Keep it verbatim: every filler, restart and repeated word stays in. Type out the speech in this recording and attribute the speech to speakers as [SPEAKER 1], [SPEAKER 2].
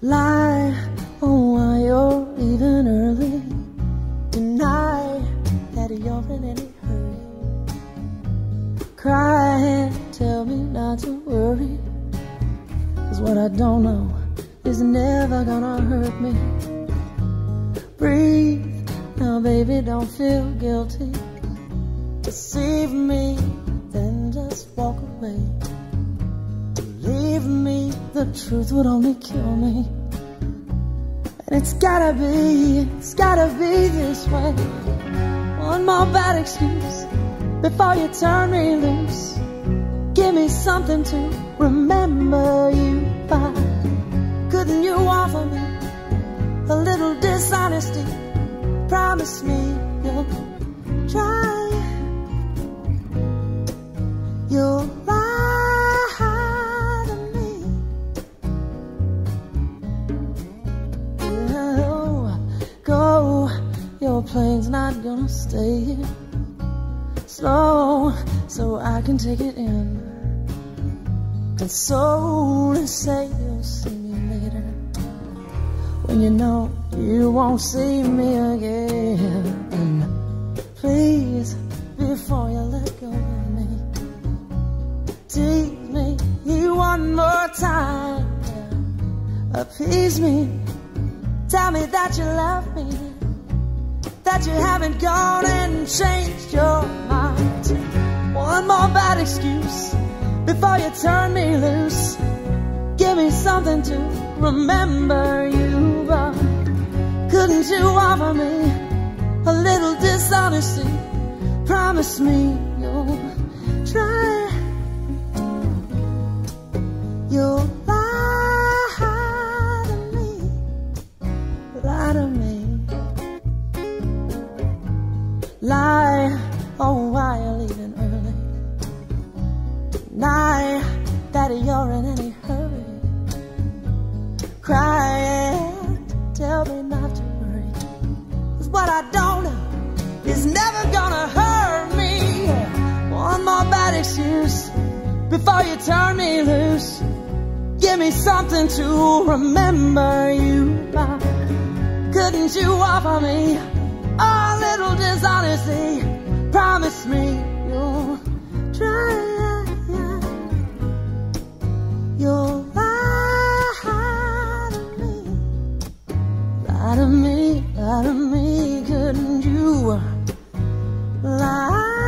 [SPEAKER 1] Lie on why you're leaving early. Deny that you're in any hurry. Cry and tell me not to worry, 'cause what I don't know is never gonna hurt me. Breathe now, baby, don't feel guilty. Deceive me, then just walk away. Leave me, the truth would only kill me. And it's gotta be, it's gotta be this way. One more bad excuse before you turn me loose. Give me something to remember you by. Couldn't you offer me a little dishonesty? Promise me you'll try. You'll lie to me. Oh, go, your plane's not gonna stay here. Slow, so I can take it in. Console and say you'll see me later, when you know you won't see me again. Please, before you let go of me, tease me you one more time. Appease me, tell me that you love me, that you haven't gone and changed your mind. One more bad excuse before you turn me loose. Give me something to remember you by. Couldn't you offer me a little dishonesty? Promise me you'll try. You'll lie to me, lie to me. Lie, oh why you're leaving early. Deny that you're in any hurry. Cry and tell me not to worry, 'cause what I don't know is never gonna hurt me. One more bad excuse before you turn me loose. Give me something to remember you by. Couldn't you offer me a little dishonesty? Promise me you'll try. You'll lie to me, lie to me, lie to me. Couldn't you lie?